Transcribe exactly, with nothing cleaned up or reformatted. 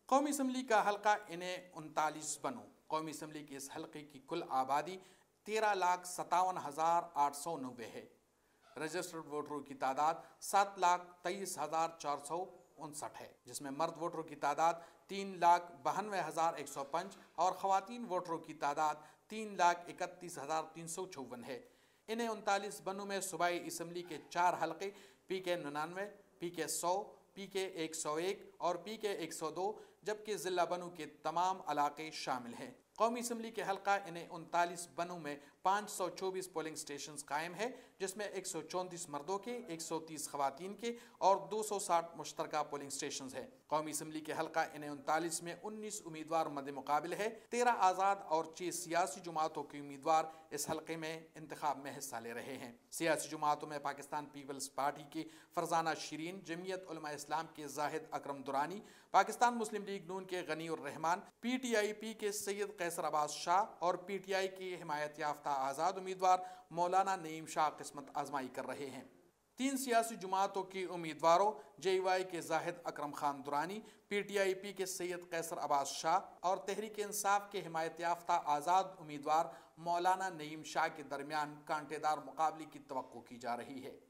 قومی اسمبلی کا حلقہ انہیں انتالیس بنو۔ قومی اسمبلی کی اس حلقے کی کل آبادی تیرہ لاکھ ستاون ہزار آٹھ سو نوے ہے۔ رجسٹرڈ ووٹروں کی تعداد سات لاکھ تیئیس ہزار چار سو انسٹھ ہے، جس میں مرد ووٹروں کی تعداد تین لاکھ بہانوے ہزار ایک سو پانچ اور خواتین ووٹروں کی تعداد تین لاکھ اکتیس ہزار تین سو چون ہے۔ انہیں انتالیس بنوں میں صوبائی اسمبلی کے چار حلقے پی کے ننانوے، پی کے سو، پی کے ایک سو ایک اور پی کے ایک سو دو جبکہ ضلع بنوں کے تمام علاقے شامل ہیں۔ قومی اسمبلی کے حلقہ انہیں انتالیس بنوں میں پانچ سو چوبیس پولنگ سٹیشنز قائم ہے، جس میں ایک سو چونتیس مردوں کے، ایک سو تیس خواتین کے اور دو سو ساٹھ مشترکہ پولنگ سٹیشنز ہیں۔ قومی اسمبلی کے حلقہ انہیں انتالیس میں انیس امیدوار مد مقابل ہے۔ تیرہ آزاد اور چھ سیاسی جماعتوں کے امیدوار اس حلقے میں انتخاب میں حصہ لے رہے ہیں۔ سیاسی جماعتوں میں پاکستان پیپلز پارٹی کی فرزانہ شرین، جمعیت علماء اسلام کے زاہد اکرم درانی، پاکستان مسلم لیگ نون کے غنی الرحمان، پی ٹی آئی پی کے سید قیصر عباس شاہ اور پی ٹی آئی کی حمایت یافتہ آزاد امیدوار مولانا نعیم شاہ قسمت آزمائی کر رہے ہیں۔ تین سیاسی جماعتوں کی امیدواروں جے وائی کے Zahid Akram Khan Durrani, P T I P کے سید قیصر عباس شاہ اور تحریک انصاف کے حمایت یافتہ آزاد امیدوار مولانا نعیم شاہ کے درمیان کانٹے دار مقابلے کی توقع کی جا رہی ہے۔